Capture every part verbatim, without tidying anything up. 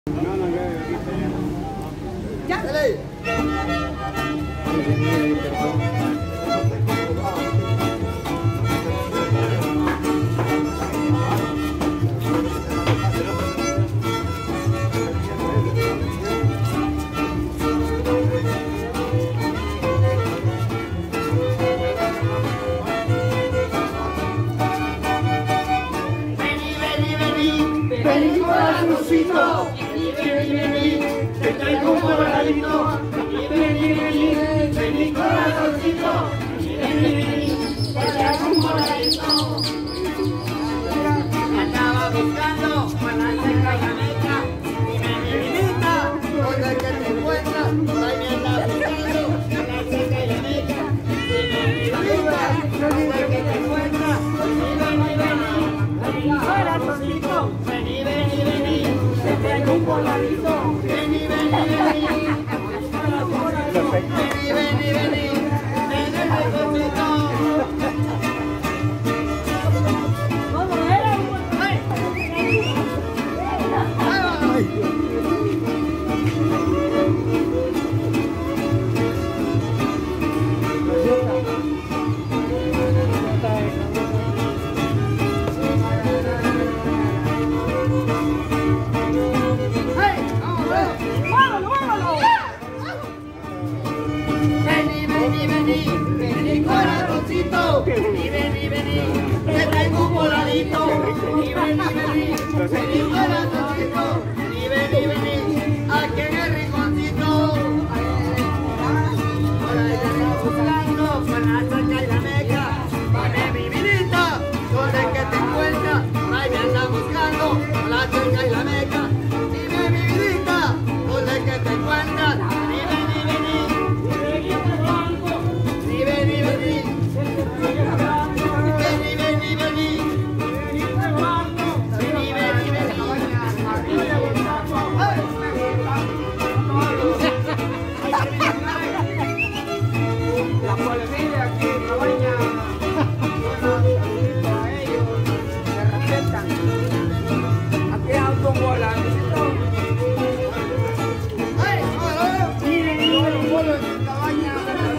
Ya. Dale. Vení corazoncito, vení, vení, vení, te traigo un voladito. Vení, vení, vení, vení corazoncito, vení, vení, te traigo un voladito. Andaba buscando con la ceja y la mecha, dime mi vinita, ¿dónde que te encuentras? Por ahí me anda buscando con la ceja y la mecha, dime mi vinita, ¿dónde que te encuentras? Vení, vení, vení, vení corazoncito. Vení, vení, vení, te traigo un voladito. Vení, vení, vení, vení, vení, vení, ven el reconcito. Vení, corazoncito, vení, vení, vení, te traigo un voladito. Vení, vení, vení, vení, corazoncito, vení, vení, vení, aquí en el rinconcito. Por ahí te ando buscando con la ceja y la mecha, dame mi vinita, ¿dónde que te encuentras? Por ahí me anda buscando con la ceja y la mecha, dime mi vinita, ¿dónde que te encuentras? Vení, vení, vení. Vení, vení, vení, vení, vení. La policía aquí en Cabaña, a ellos se respetan. Aquí hay un voladito. Miren, yo los vuelos en Cabaña.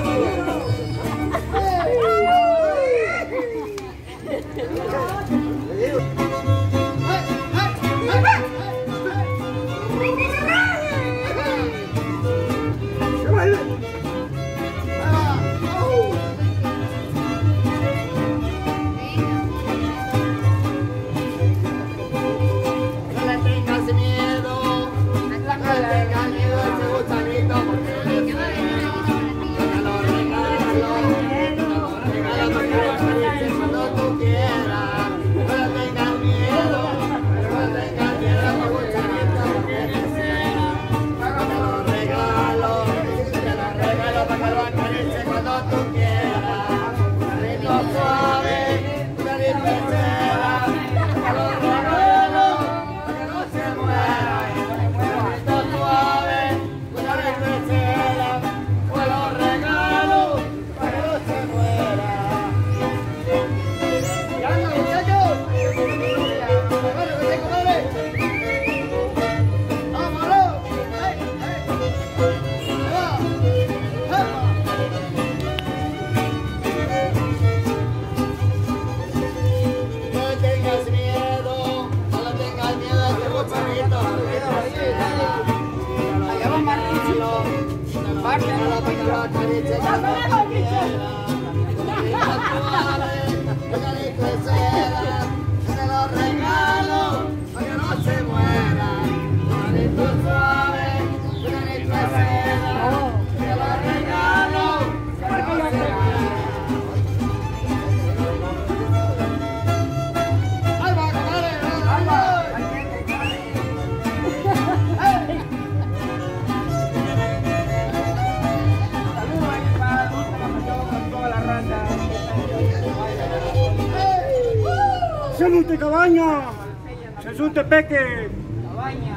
¡Salute, Cabaña! ¡Salute, Peque! Cabaña.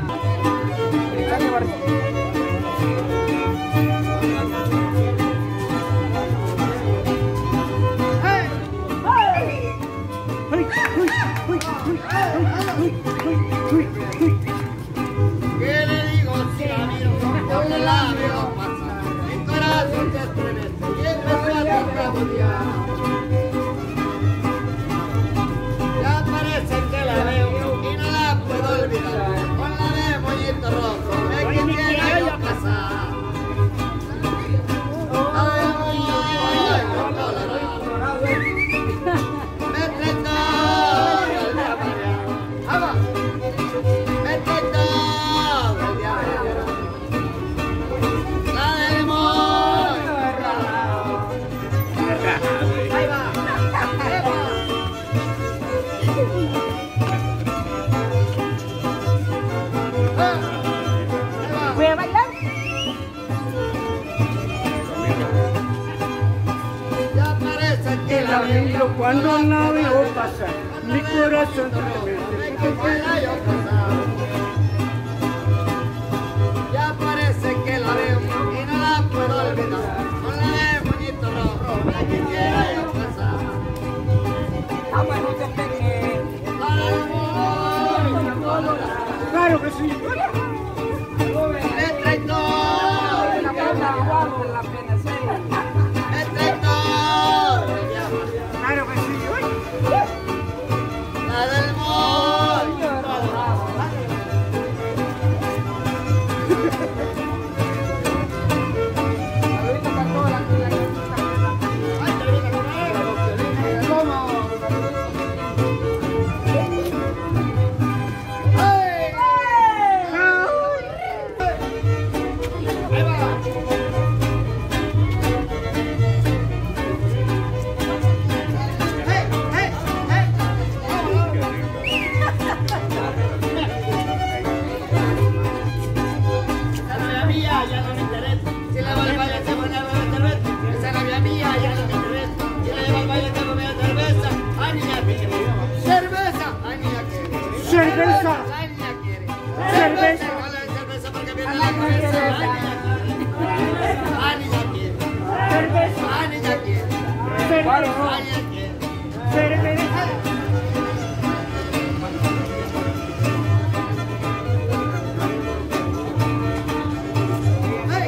¡Qué camino cuando la veo pasar, mi corazón tremendo. Quisiera yo pasar. Ya parece que la veo y no la puedo olvidar. Con la de moñito rojo, la quisiera yo pasar. Para el amor. Claro que sí. El traidor. El traidor. Claro que sí. La del amor. Cerveza. Cerveza. Cerveza porque viene la cabeza. Ani ya quiere. Cerveza. Ani ya quiere. Cerveza. Ani ya quiere. Cerveza. ¡Hey!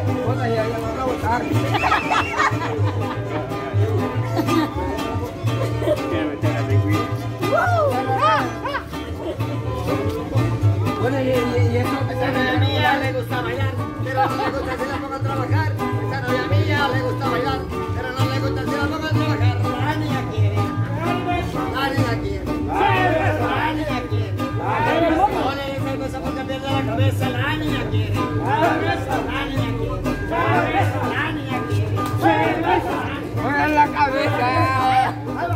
Bueno, y, y, y eso A esa novia mía le gusta bailar, pero no le gusta si la pongo a trabajar. A esa novia mía le gusta bailar, pero no le gusta si la pongo a trabajar. La niña quiere. La niña quiere. La niña quiere. No le des cerveza porque pierde la cabeza. La niña quiere. La niña quiere. La niña quiere. mueve la cabeza.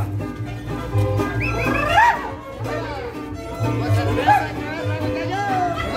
Con cerveza que me arranca yo.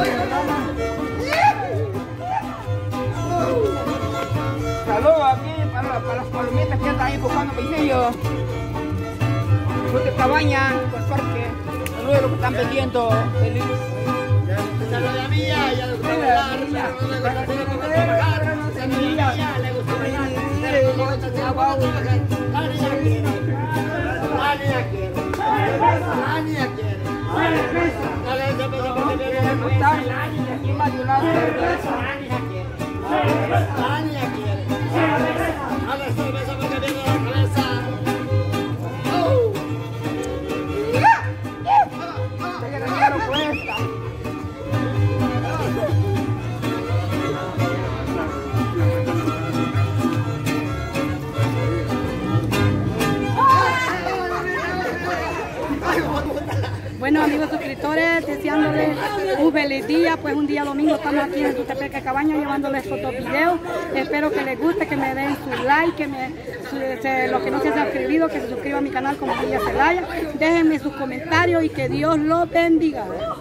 Saludos aquí para, para las palomitas que están ahí buscando pisillos. Sur de Cabaña, por parque. Saludos a los que están vendiendo. Feliz. Esa novia mía, ella le gusta bailar, pero no le gusta si la pongo a trabajar. Esa novia mía le gusta bailar, pero no le gusta si la pongo a trabajar. La niña quiere. La niña quiere. La niña quiere. No le des cerveza porque pierde la cabeza. La niña Aquí más de una cerveza. La niña quiere. La niña quiere. No le des cerveza porque pierde la cabeza. ¡Oh! Ella la quiero puesta. Bueno, amigos suscriptores, deseándoles un feliz día, pues un día domingo estamos aquí en Tutepeque Cabaña llevándoles fotos, videos. Espero que les guste, que me den su like, que me, su, se, los que no se han suscrito, que se suscriban a mi canal como Lidia Celaya. Déjenme sus comentarios y que Dios los bendiga.